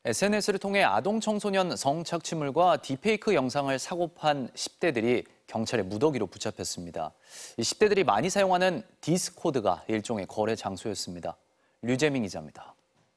SNS를 통해 아동 청소년 성착취물과 딥페이크 영상을 사고 판 10대들이 경찰의 무더기로 붙잡혔습니다. 이 10대들이 많이 사용하는 디스코드가 일종의 거래 장소였습니다. 류재민 기자입니다.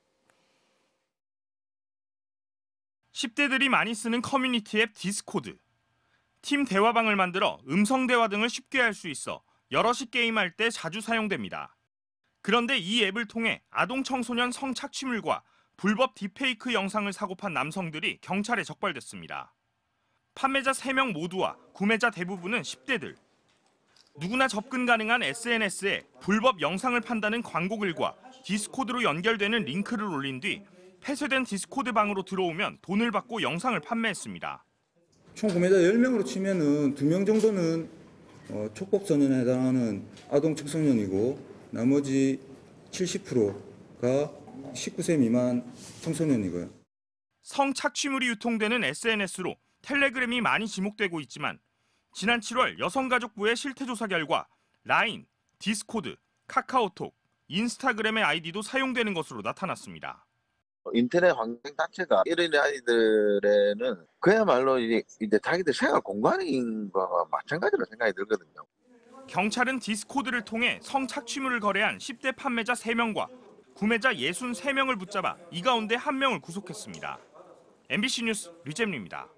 10대들이 많이 쓰는 커뮤니티 앱 디스코드. 팀 대화방을 만들어 음성 대화 등을 쉽게 할 수 있어 여럿이 게임할 때 자주 사용됩니다. 그런데 이 앱을 통해 아동 청소년 성착취물과 불법 딥페이크 영상을 사고 판 남성들이 경찰에 적발됐습니다. 판매자 3명 모두와 구매자 대부분은 10대들. 누구나 접근 가능한 SNS에 불법 영상을 판다는 광고글과 디스코드로 연결되는 링크를 올린 뒤 폐쇄된 디스코드 방으로 들어오면 돈을 받고 영상을 판매했습니다. 총 구매자 10명으로 치면은 2명 정도는 촉법소년에 해당하는 아동 청소년이고 나머지 70%가 19세 미만 청소년이고요. 성착취물이 유통되는 SNS로 텔레그램이 많이 지목되고 있지만 지난 7월 여성가족부의 실태조사 결과 라인, 디스코드, 카카오톡, 인스타그램의 아이디도 사용되는 것으로 나타났습니다. 인터넷 환경 자체가 이런 아이들에는 그야말로 이제 자기들 생활 공간인 거와 마찬가지로 생각이 들거든요. 경찰은 디스코드를 통해 성착취물을 거래한 10대 판매자 3명과 구매자 63명을 붙잡아 이 가운데 1명을 구속했습니다. MBC 뉴스 류재민입니다.